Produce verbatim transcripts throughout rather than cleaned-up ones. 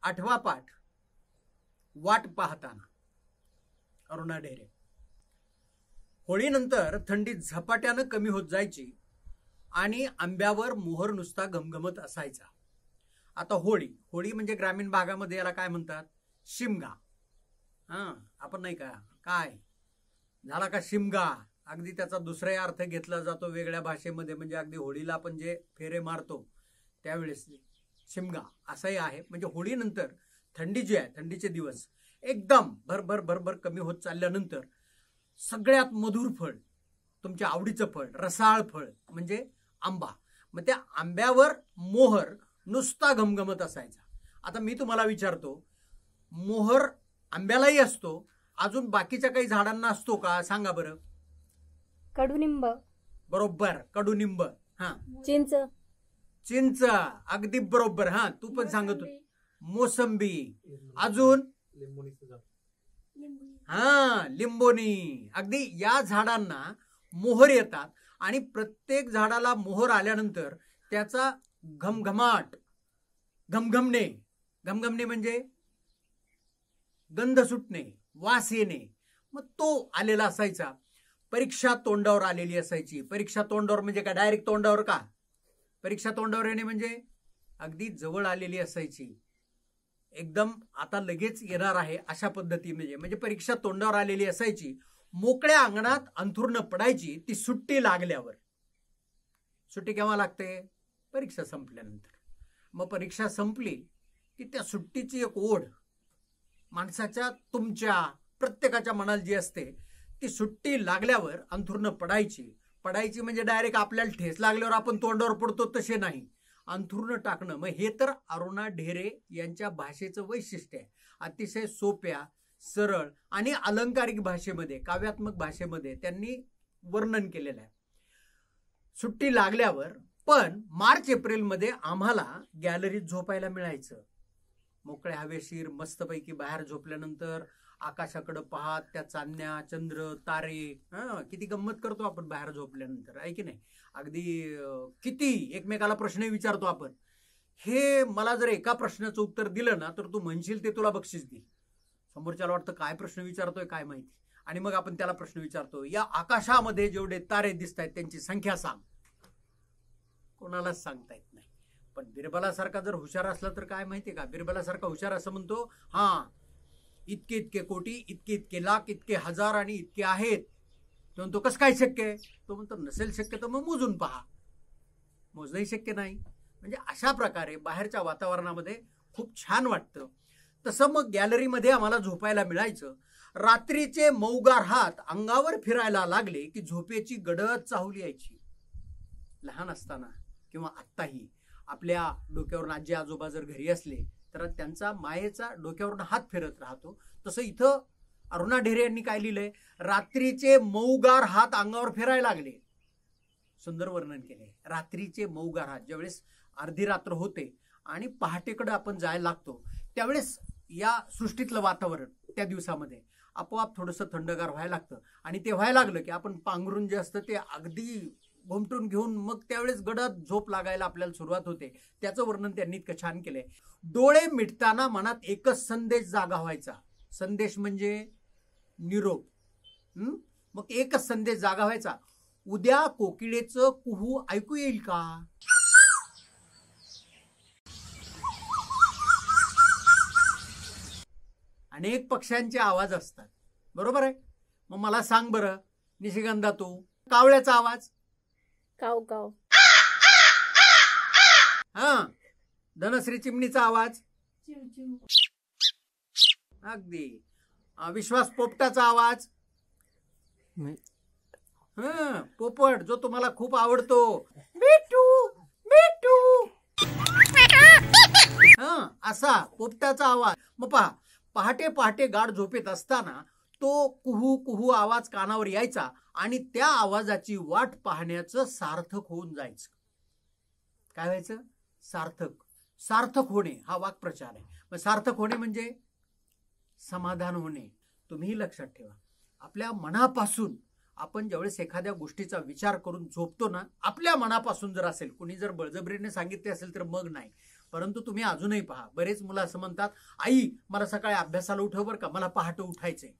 आठवा पाठ, वाट पाहताना. अरुणा ढेरे. होळीनंतर थंडी झपाट्यानं कमी होत जायची आणि आंब्यावर मोहर नुसता घमघमत असायचा. आता होळी होळी म्हणजे ग्रामीण भागामध्ये याला काय म्हणतात? शिमगा. हा, आपण नाही का काय झाला का शिमगा, अगदी त्याचा दुसरा अर्थ घेतला जातो वेगळ्या भाषेमध्ये. म्हणजे अगदी होळीला आपण जे फेरे मारतो त्यावेळेस शिमगा असंही आहे. म्हणजे होळीनंतर थंडी जी आहे, थंडीचे दिवस एकदम भरभर भरभर कमी होत चालल्यानंतर सगळ्यात मधुर फळ, तुमच्या आवडीचं फळ, रसाळ फळ म्हणजे आंबा. मग त्या आंब्यावर मोहर नुसता घमघमत असायचा. आता मी तुम्हाला विचारतो, मोहर आंब्यालाही असतो, अजून बाकीच्या काही झाडांना असतो का? सांगा बरं. कडुनिंब. बरोबर, कडुनिंब. हा, चिंच. चिंच, अगदी बरोबर. हा, तू पण सांगतो. मोसंबी. अजून? हा, लिंबोनी. अगदी या झाडांना मोहर येतात आणि प्रत्येक झाडाला मोहर आल्यानंतर त्याचा घमघमाट, घमघमणे, घमघमणे म्हणजे गंध सुटणे, वास येणे, मग तो आलेला असायचा. परीक्षा तोंडावर आलेली असायची. परीक्षा तोंडावर म्हणजे काय? डायरेक्ट तोंडावर का? परीक्षा तोंडावर येणे म्हणजे अगदी जवळ आलेली असायची, एकदम आता लगेच येणार आहे अशा पद्धती. म्हणजे म्हणजे परीक्षा तोंडावर आलेली असायची. मोकळ्या अंगणात अंथरुण पडायची ती सुट्टी लागल्यावर. सुट्टी केव्हा लागते? परीक्षा संपल्यानंतर. मग परीक्षा संपली की त्या सुट्टीची एक ओढ माणसाच्या, तुमच्या प्रत्येकाच्या मनाला जी असते, ती सुट्टी लागल्यावर अंथरुण पडायची. पडायची म्हणजे डायरेक्ट आपल्याला ठेस लागल्यावर आपण तोंडावर पडतो तसे नाही, अंथरुण टाकणं. मग हे तर अरुणा ढेरे यांच्या भाषेचं वैशिष्ट्य आहे. अतिशय सोप्या, सरळ आणि अलंकारिक भाषेमध्ये, काव्यात्मक भाषेमध्ये त्यांनी वर्णन केलेलं आहे. सुट्टी लागल्यावर पण मार्च एप्रिलमध्ये आम्हाला गॅलरीत झोपायला मिळायचं. मोकळ्या हवेशीर मस्तपैकी बाहेर झोपल्यानंतर आकाशाकडे पाहत त्या चांदण्या, चंद्र, तारे, हा, किती गंमत करतो आपण बाहेर झोपल्यानंतर, आहे की नाही? अगदी किती एकमेकाला प्रश्न विचारतो आपण. हे मला जर एका प्रश्नाचं उत्तर दिलं ना तर तू म्हणशील ते तुला बक्षीस देईल. समोरच्याला वाटतं काय प्रश्न विचारतोय काय माहिती, आणि मग आपण त्याला प्रश्न विचारतो, या आकाशामध्ये जेवढे तारे दिसत आहेत त्यांची संख्या सांग. कोणालाच सांगता येत नाही. पण बिरबलासारखा जर हुशार असला तर काय माहितीये का, बिरबलासारखा हुशार असं म्हणतो, हा इतके इतके कोटी, इतके इतके लाख, इतके हजार आणि इतके आहेत. तो म्हणतो कसं काय शक्य आहे? तो म्हणतो नसेल शक्य तर मग मोजून पहा. मोजणंही शक्य नाही. म्हणजे अशा प्रकारे बाहेरच्या वातावरणामध्ये खूप छान वाटतं. तसं मग गॅलरीमध्ये आम्हाला झोपायला मिळायचं. रात्रीचे मऊगार हात अंगावर फिरायला लागले की झोपेची गडद चाहुली यायची. लहान असताना किंवा आत्ताही आपल्या डोक्यावरून आजी आजोबा जर घरी असले तर त्यांचा मायेचा डोक्यावरून हात फिरत राहतो. तसं इथं अरुणा ढेरे यांनी काय लिहिलंय? रात्रीचे मऊगार हात अंगावर फिरायला लागले. सुंदर वर्णन केले. रात्रीचे मऊगार हात, ज्यावेळेस अर्धी रात्र होते आणि पहाटेकडे आपण जायला लागतो त्यावेळेस या सृष्टीतलं वातावरण त्या दिवसामध्ये आपोआप थोडंसं थंडगार व्हायला लागतं. आणि ते व्हायला लागलं की आपण पांघरून जे असतं ते अगदी घोमटून घेऊन मग त्यावेळेस गडद झोप लागायला आपल्याला सुरुवात होते. त्याचं वर्णन त्यांनी इतकं छान केलंय. डोळे मिटताना मनात एकच संदेश जागा व्हायचा. संदेश म्हणजे निरोप. हम्म मग एकच संदेश जागा व्हायचा, उद्या कोकिळेचं कुहू ऐकू येईल का? अनेक पक्ष्यांचे आवाज असतात, बरोबर आहे? मग मला सांग बरं निशिगंधा, तू कावळ्याचा आवाज? काव काव. हा, धनश्री चिमणीचा आवाज? अगदी. विश्वास पोपटाचा आवाज? हा, पोपट जो तुम्हाला खूप आवडतो, मिठू मिठू, हा असा पोपटाचा आवाज. मग पहा, पहाटे पहाटे गाढ झोपेत असताना तो कुहू कुहू आवाज कानावर यायचा आणि त्या आवाजाची वाट पाहण्याचं सार्थक होऊन जायचं. काय व्हायचं? सार्थक. सार्थक होणे हा वाक्प्रचार आहे. मग सार्थक होणे म्हणजे समाधान होणे. तुम्ही लक्षात ठेवा, आपल्या मनापासून आपण ज्यावेळेस एखाद्या गोष्टीचा विचार करून झोपतो ना, आपल्या मनापासून जर असेल, कुणी जर बळजबरीने सांगितले असेल तर मग नाही, परंतु तुम्ही अजूनही पहा, बरेच मुलं असं म्हणतात, आई मला सकाळी अभ्यासाला उठव बरं का, मला पहाटे उठायचंय.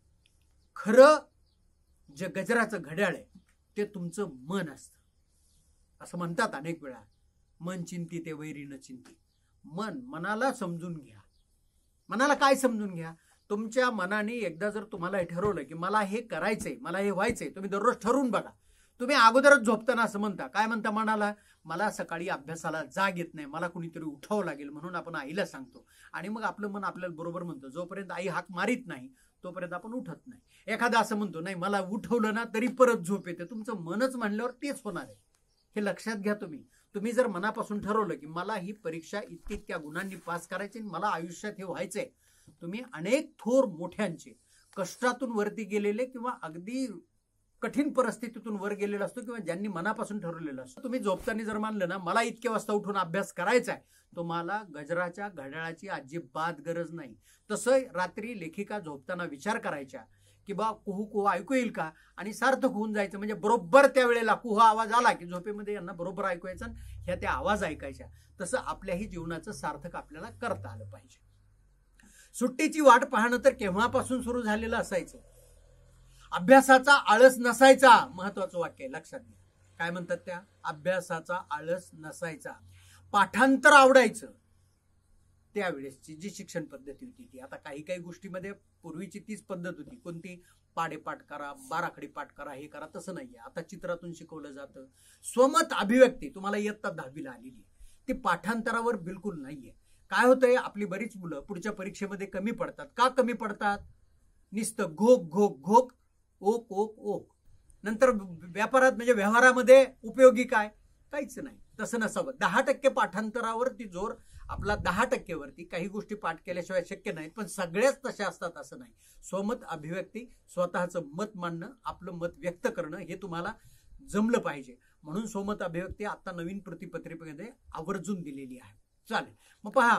खरं जे गजराचं घड्याळ आहे ते तुमचं मन असतं. असं म्हणतात अनेक वेळा, मन चिंती ते वैरी न चिंती. मन, मनाला समजून घ्या. मनाला काय समजून घ्या? तुमच्या मनाने एकदा जर तुम्हाला हे ठरवलं की मला हे करायचंय, मला हे व्हायचंय, तुम्ही दररोज ठरवून बघा. तुम्ही अगोदरच झोपताना असं म्हणता, काय म्हणता मनाला, मला सकाळी अभ्यासाला जाग येत नाही, मला कुणीतरी उठावं लागेल, म्हणून आपण आईला सांगतो. आणि मग आपलं मन आपल्याला बरोबर म्हणतं. जोपर्यंत आई हाक मारित नाही तोपर्यंत आपण उठत नाही. एखादा असं म्हणतो, नाही मला उठवलं ना तरी परत झोप येते. तुमचं मनच म्हणल्यावर तेच होणार आहे, हे लक्षात घ्या. तुम्ही तुम्ही जर मनापासून ठरवलं की मला ही परीक्षा इतकी इतक्या गुणांनी पास करायची, मला आयुष्यात हे व्हायचंय, तुम्ही अनेक थोर मोठ्यांचे कष्टातून वरती गेलेले किंवा अगदी कठीण परिस्थितीतून वर गेलेला असतो किंवा ज्यांनी मनापासून ठरवलेलं असतं. तुम्ही झोपताना जर मानलं ना मला इतक्या वाजता उठून अभ्यास करायचा आहे, तुम्हाला गजराच्या घड्याळाची अजिबात गरज नाही. तसं रात्री लेखिका झोपताना विचार करायच्या की बा कुहू कुहू ऐकू येईल का, आणि सार्थक होऊन जायचं. म्हणजे बरोबर त्या वेळेला कुहू आवाज आला की झोपेमध्ये यांना बरोबर ऐकू यायचं, ह्या त्या आवाज ऐकायच्या. तसं आपल्याही जीवनाचं सार्थक आपल्याला करता आलं पाहिजे. सुट्टीची वाट पाहणं तर केव्हापासून सुरू झालेलं असायचं. अभ्यासाचा आळस नसायचा, महत्वाचं वाक्य आहे, लक्षात घ्या. काय म्हणतात त्या, अभ्यासाचा आळस नसायचा. पाठांतर आवडायचं. त्यावेळेसची जी शिक्षण पद्धती होती ती, आता काही काही गोष्टीमध्ये पूर्वीची तीच पद्धत होती. कोणती, पाढे पाठ करा, बाराखडी पाठ करा, हे करा, तसं नाहीये. आता चित्रातून शिकवलं जातं. स्वमत अभिव्यक्ती तुम्हाला इयत्ता दहावीला आलेली आहे, ती पाठांतरावर बिलकुल नाहीये. काय होतंय, आपली बरीच मुलं पुढच्या परीक्षेमध्ये कमी पडतात. का कमी पडतात? नुसतं घोक घोक घोक, ओक ओक ओक. नंतर व्यापारात म्हणजे व्यवहारामध्ये उपयोगी काय, काहीच नाही. तसं नसावं. दहा टक्के पाठांतरावरती जोर आपला, दहा टक्केवरती. काही गोष्टी पाठ केल्याशिवाय शक्य नाहीत, पण सगळ्याच तशा असतात असं नाही. स्वमत अभिव्यक्ती, स्वतःचं मत मांडणं, आपलं मत व्यक्त करणं, हे तुम्हाला जमलं पाहिजे. म्हणून स्वमत अभिव्यक्ती आता नवीन प्रतिपत्रिकेमध्ये आवर्जून दिलेली आहे. चालेल, मग पहा,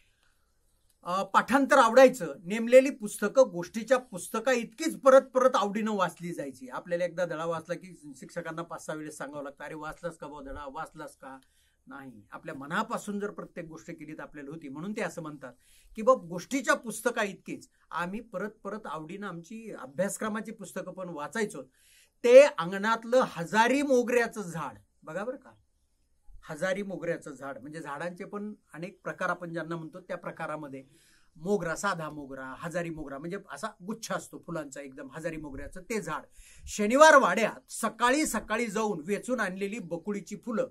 पाठांतर आवडायचं. नेमलेली पुस्तकं गोष्टीच्या पुस्तका इतकीच परत परत आवडीनं वाचली जायची. आपल्याला एकदा धडा वाचला की शिक्षकांना पाच सहा वेळेस सांगावं लागतं, अरे वाचलास का भाऊ धडा, वाचलास का? नाही, आपल्या मनापासून जर प्रत्येक गोष्ट केली तर आपल्याला होती. म्हणून ते असं म्हणतात की बाबा गोष्टीच्या पुस्तका इतकीच आम्ही परत परत आवडीनं आमची अभ्यासक्रमाची पुस्तकं पण वाचायचो. ते अंगणातलं हजारी मोगऱ्याचं झाड, बघा बरं का, हजारी मोगऱ्याचं झाड म्हणजे झाडांचे पण अनेक प्रकार आपण ज्यांना म्हणतो, त्या प्रकारामध्ये मोगरा, साधा मोगरा, हजारी मोगरा म्हणजे असा गुच्छ असतो फुलांचा एकदम, हजारी मोगऱ्याचं ते झाड. शनिवार वाड्यात सकाळी सकाळी जाऊन वेचून आणलेली बकुळीची फुलं.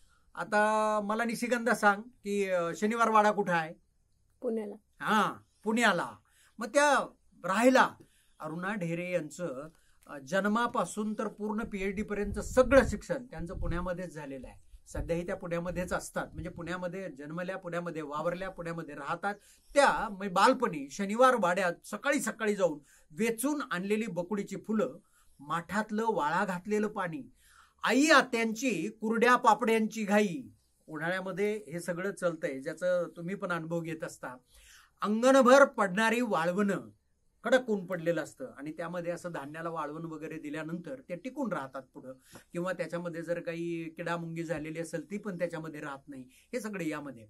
आता मला निशिगंधा सांग की शनिवार वाडा कुठं आहे? पुण्याला. हा, पुण्याला. मग त्या राहायला अरुणा ढेरे यांचं जन्मापासून तर पूर्ण पीएचडी पर्यंत सगळं शिक्षण त्यांचं पुण्यामध्येच झालेलं आहे. सध्याही त्या पुण्यामध्येच असतात. म्हणजे पुण्यामध्ये जन्मल्या, पुण्यामध्ये वावरल्या, पुण्यामध्ये राहतात. त्या बालपणी शनिवार वाड्यात सकाळी सकाळी जाऊन वेचून आणलेली बकुळीची फुलं, माठातलं वाळा घातलेलं पाणी, आई आत्यांची कुरड्या पापड्यांची घाई. उन्हाळ्यामध्ये हे सगळं चालतंय, ज्याचं तुम्ही पण अनुभव घेत असता. अंगणभर पडणारी वाळवणं, कडक ऊन पडलेलं असतं आणि त्यामध्ये असं धान्याला वाळवण वगैरे दिल्यानंतर ते टिकून राहतात पुढं, किंवा त्याच्यामध्ये जर काही किडामुंगी झालेली असेल ती पण त्याच्यामध्ये राहत नाही. हे सगळे यामध्ये.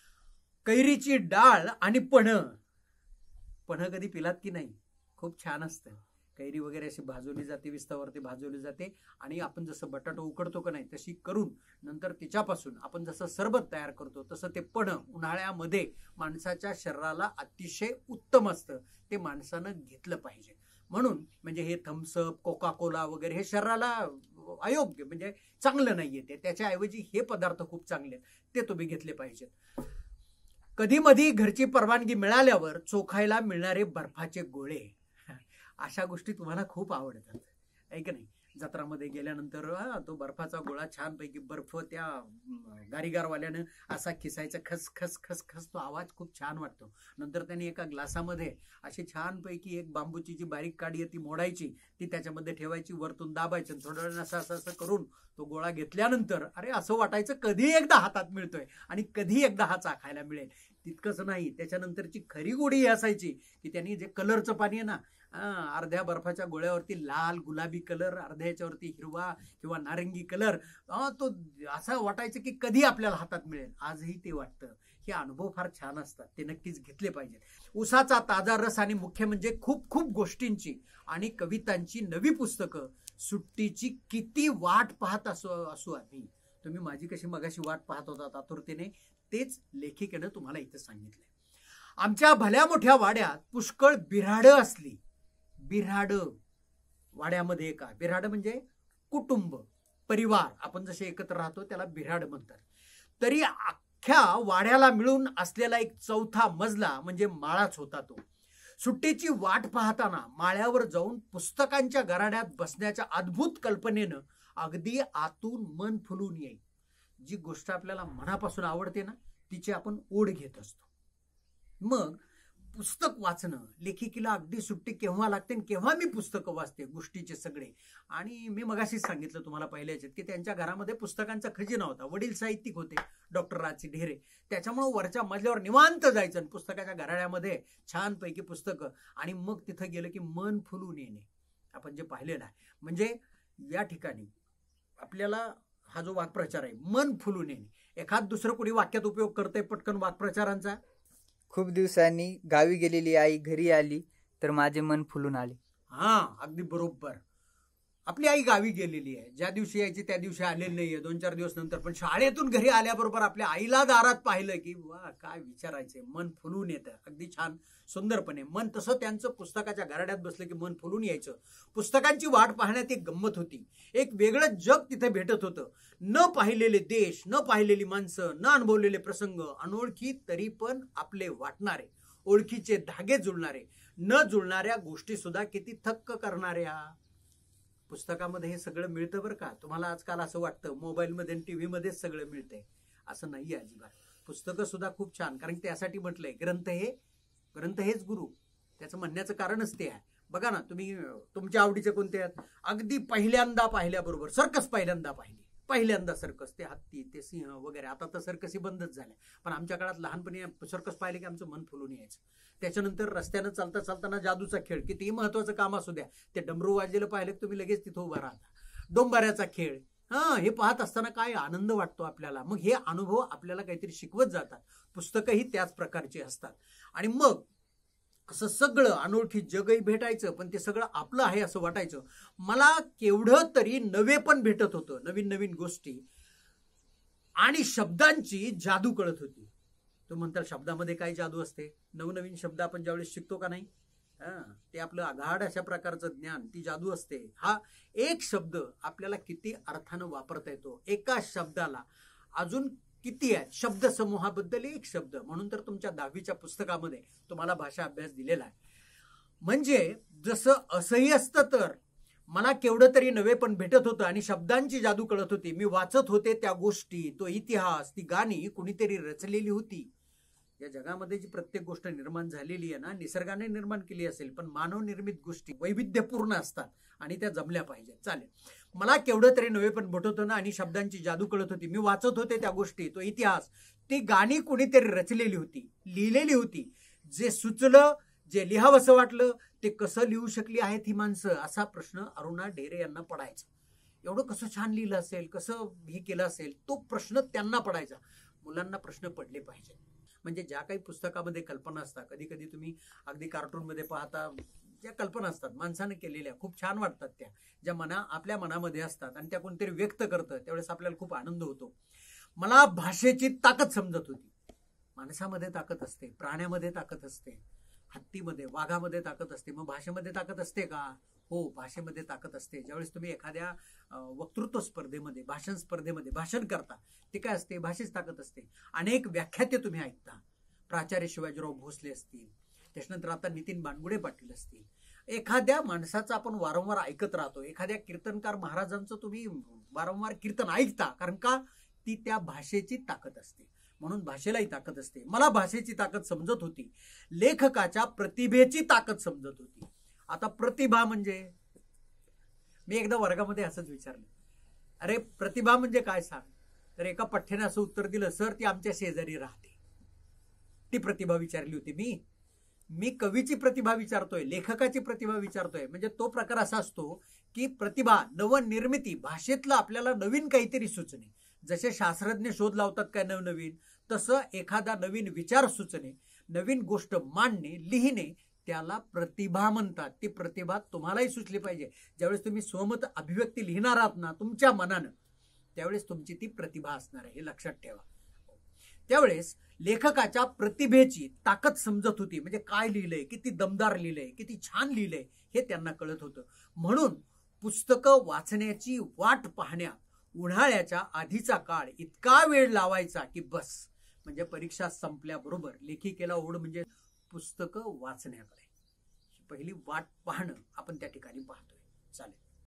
कैरीची डाळ आणि पणं. पणं कधी पिलात की नाही? खूप छान असतं. कैरी वगैरे अशी भाजवली जाते, विस्तावरती भाजवली जाते आणि आपण जसं बटाटा उकडतो का नाही तशी करून नंतर तिच्यापासून आपण जसं सरबत तयार करतो तसं ते पणं उन्हाळ्यामध्ये माणसाच्या शरीराला अतिशय उत्तम असतं. ते माणसानं घेतलं पाहिजे. म्हणून म्हणजे हे थम्सअप, कोका कोला वगैरे हे शरीराला अयोग्य, म्हणजे चांगलं नाहीये ते. त्याच्याऐवजी हे पदार्थ खूप चांगले आहेत, ते तुम्ही घेतले पाहिजेत. कधी मधी घरची परवानगी मिळाल्यावर चोखायला मिळणारे बर्फाचे गोळे, अशा गोष्टी तुम्हाला खूप आवडतात, आहे की नाही? जत्रामध्ये गेल्यानंतर तो बर्फाचा गोळा छानपैकी बर्फ त्या गारीगारवाल्यानं असा खिसायचा, खस खस खस खस, तो आवाज खूप छान वाटतो. नंतर त्यांनी एका ग्लासामध्ये अशी छानपैकी एक बांबूची जी बारीक काडी आहे ती मोडायची, ती त्याच्यामध्ये ठेवायची, वरतून दाबायचं, थोड्या वेळानं असं असं असं करून तो गोळा घेतल्यानंतर अरे असं वाटायचं कधी एकदा हातात मिळतोय आणि कधी एकदा हा चाखायला मिळेल. तितकंच नाही, त्याच्यानंतरची खरी गोडी ही असायची की त्यांनी जे कलरचं पाणी आहे ना, अर्ध्या बर्फाच्या गोळ्यावरती लाल गुलाबी कलर, अर्ध्या याच्यावरती हिरवा किंवा नारंगी कलर, तो असं वाटायचं की कधी आपल्याला हातात मिळेल. आजही ते वाटतं. हे अनुभव फार छान असतात, ते नक्कीच घेतले पाहिजेत. उसाचा ताजा रस आणि मुख्य म्हणजे खूप खूप गोष्टींची आणि कवितांची नवी पुस्तकं, सुट्टीची किती वाट पाहत असो असू आम्ही. तुम्ही माझी कशी मगाशी वाट पाहत होता आतुरतेने, तेच लेखिकेनं तुम्हाला इथं सांगितलंय. आमच्या भल्या मोठ्या वाड्यात पुष्कळ बिऱ्हाडं असली. बिऱ्हाडं वाड्यामध्ये का, बिऱ्हाडं म्हणजे कुटुंब, परिवार, आपण जसे एकत्र राहतो त्याला बिऱ्हाड म्हणतात. तरी अख्ख्या वाड्याला मिळून असलेला एक चौथा मजला म्हणजे माळाच होता तो. सुट्टीची वाट पाहताना माळ्यावर जाऊन पुस्तकांच्या गराड्यात बसण्याच्या अद्भुत कल्पनेनं अगदी आतून मन फुलून येईल. जी गोष्ट आपल्याला मनापासून आवडते ना, तिची आपण ओढ घेत असतो. मग पुस्तक वाचणं, लेखिकेला अगदी सुट्टी केव्हा लागते आणि केव्हा मी पुस्तकं वाचते गोष्टीचे सगळे. आणि मी मगाशीच सांगितलं तुम्हाला पहिल्याच की त्यांच्या घरामध्ये पुस्तकांचा खजिना होता. वडील साहित्यिक होते, डॉक्टर राची ढेरे. त्याच्यामुळे वरच्या मजल्यावर निवांत जायचं आणि पुस्तकाच्या घराड्यामध्ये छानपैकी पुस्तकं, आणि मग तिथं गेलं की मन फुलून येणे. आपण जे पाहिलेलं आहे, म्हणजे या ठिकाणी आपल्याला हा जो वाक्प्रचार आहे, मन फुलून येणे, एखाद दुसरं कोणी वाक्यात उपयोग करतंय पटकन वाक्प्रचारांचा. खूप दिवसांनी गावी गेलेली आई घरी आली तर माझे मन फुलून आले. हा, अगदी बरोबर. आपली आई गावी गेलेली आहे, ज्या दिवशी यायची त्या दिवशी आलेली नाहीये, दोन चार दिवस नंतर. पण शाळेतून घरी आल्याबरोबर आपल्या आईला दारात पाहिलं की वा, काय विचारायचंय, मन फुलून येतं. अगदी छान सुंदरपणे मन तसं त्यांचं पुस्तकाच्या घराड्यात बसलं की मन फुलून यायचं. पुस्तकांची वाट पाहण्यात एक गंमत होती, एक वेगळं जग तिथे भेटत होतं. न पाहिलेले देश, न पाहिलेली माणसं, न अनुभवलेले प्रसंग, अनोळखी तरी पण आपले वाटणारे, ओळखीचे धागे जुळणारे, न जुळणाऱ्या गोष्टी सुद्धा किती थक्क करणाऱ्या. पुस्तकामध्ये हे सगळं मिळतं बरं का. तुम्हाला आजकाल असं वाटतं मोबाईलमध्ये आणि टीव्हीमध्येच सगळं मिळतंय, असं नाहीये अजिबात. पुस्तकं सुद्धा खूप छान, कारण त्यासाठी म्हटलंय ग्रंथ हे ग्रंथ हेच गुरु. त्याचं म्हणण्याचं कारणच ते आहे. बघा ना, तुम्ही तुमच्या आवडीचे कोणते आहेत, अगदी पहिल्यांदा पाहिल्याबरोबर सर्कस पहिल्यांदा पाहिली, पहिल्यांदा सर्कस, ते हत्ती, ते सिंह वगैरे. आता तर सर्कसी बंदच झाल्या, पण आमच्या काळात लहानपणी सर्कस पाहिले की आमचं मन फुलून यायचं. त्याच्यानंतर रस्त्यानं चालता चालताना जादूचा खेळ, कितीही महत्वाचं काम असू द्या, ते डमरू वाजलेलं पाहिलं की तुम्ही लगेच तिथं उभा राहता. डोंबाऱ्याचा खेळ, हा, हे पाहत असताना काय आनंद वाटतो आपल्याला. मग हे अनुभव आपल्याला काहीतरी शिकवत जातात. पुस्तकंही त्याच प्रकारची असतात. आणि मग असं सगळं अनोळखी जगही भेटायचं, पण ते सगळं आपलं आहे असं वाटायचं. मला केवढं तरी नवे पण भेटत होतं, नवीन नवीन गोष्टी आणि शब्दांची जादू कळत होती. तो म्हणतात शब्दामध्ये काय जादू असते, नवनवीन शब्द आपण ज्यावेळेस शिकतो का नाही, हा, ते आपलं आघाड अशा प्रकारचं ज्ञान, ती जादू असते. हा एक शब्द आपल्याला किती अर्थानं वापरता येतो, एका शब्दाला अजून किती आहे. शब्द समूहाबद्दल एक शब्द म्हणून तर तुमच्या दहावीच्या पुस्तकामध्ये तुम्हाला भाषा अभ्यास दिलेला आहे. म्हणजे जसं असंही असतं तर मला केवढं तरी नवे पण भेटत होतं आणि शब्दांची जादू कळत होती. मी वाचत होते त्या गोष्टी, तो इतिहास, ती गाणी कुणीतरी रचलेली होती. या जगामध्ये जी प्रत्येक गोष्ट निर्माण झालेली आहे ना, निसर्गाने निर्माण केली असेल, पण मानव निर्मित गोष्टी वैविध्यपूर्ण असतात आणि त्या जमल्या पाहिजेत. चालेल, मला केवढं तरी नवे पण भेटत होतं ना आणि शब्दांची जादू कळत होती. मी वाचत होते त्या गोष्टी, तो इतिहास, ती गाणी कुणीतरी रचलेली होती, लिहिलेली होती. जे सुचलं, जे लिहावंसं वाटलं, ते कसं लिहू शकली आहेत ही माणसं, असा प्रश्न अरुणा ढेरे यांना पडायचा. एवढं कसं छान लिहिलं असेल, कसं हे केलं असेल, तो प्रश्न त्यांना पडायचा. मुलांना प्रश्न पडले पाहिजे. म्हणजे ज्या काही पुस्तकामध्ये कल्पना असतात, कधी कधी तुम्ही अगदी कार्टूनमध्ये पाहता, ज्या कल्पना असतात माणसाने केलेल्या, खूप छान वाटतात त्या, ज्या मना आपल्या मनामध्ये असतात आणि त्या कोणतरी व्यक्त करतं, त्यावेळेस आपल्याला खूप आनंद होतो. मला भाषेची ताकद समजत होती. माणसामध्ये ताकद असते, प्राण्यामध्ये ताकद असते, हत्तीमध्ये, वाघामध्ये ताकद असते. मग भाषेमध्ये ताकद असते का? हो, भाषेमध्ये ताकद असते. ज्यावेळेस तुम्ही एखाद्या वक्तृत्व स्पर्धेमध्ये, भाषण स्पर्धेमध्ये भाषण करता, ते काय असते? भाषेची ताकद असते. अनेक व्याख्याते तुम्ही ऐकता, प्राचार्य शिवाजीराव भोसले असतील, त्याच्यानंतर आता नितीन बानगुडे पाटील असतील. एखाद्या माणसाचं आपण वारंवार ऐकत राहतो, एखाद्या कीर्तनकार महाराजांचं तुम्ही वारंवार कीर्तन ऐकता, कारण का? ती त्या भाषेची ताकद असते. म्हणून भाषेलाही ताकद असते. मला भाषेची ताकद समजत होती, लेखकाच्या प्रतिभेची ताकद समजत होती. आता प्रतिभा म्हणजे, मी एकदा वर्गामध्ये असंच विचारलं, अरे प्रतिभा म्हणजे काय सांग? तर एका पठ्ठ्याने असं उत्तर दिलं, सर ती आमच्या शेजारी राहते. ती प्रतिभा विचारली होती मी मी कवीची प्रतिभा विचारतोय, लेखकाची प्रतिभा विचारतोय. म्हणजे तो प्रकार असा असतो की प्रतिभा, नवनिर्मिती, भाषेतलं आपल्याला नवीन काहीतरी सुचणे. जसे शास्त्रज्ञ शोध लावतात काय नवनवीन, तसं एखादा नवीन विचार सुचणे, नवीन गोष्ट मांडणे, लिहिणे, त्याला प्रतिभा म्हणतात. ती प्रतिभा तुम्हालाही सुचली पाहिजे. ज्यावेळेस तुम्ही स्वमत अभिव्यक्ती लिहिणार आहात ना तुमच्या मनानं, त्यावेळेस तुमची ती प्रतिभा असणार आहे, हे लक्षात ठेवा. त्यावेळेस लेखकाच्या प्रतिभेची ताकद समजत होती. म्हणजे काय लिहिलंय, किती दमदार लिहिलंय, किती छान लिहिलंय, हे त्यांना कळत होतं. म्हणून पुस्तकं वाचण्याची वाट पाहण्यात उन्हाळ्याच्या आधीचा काळ इतका वेळ लावायचा की बस. म्हणजे परीक्षा संपल्याबरोबर लेखिकेला ओढ म्हणजे पुस्तकं वाचण्याकडे. पहिली वाट पाहणं आपण त्या ठिकाणी पाहतोय. चालेल.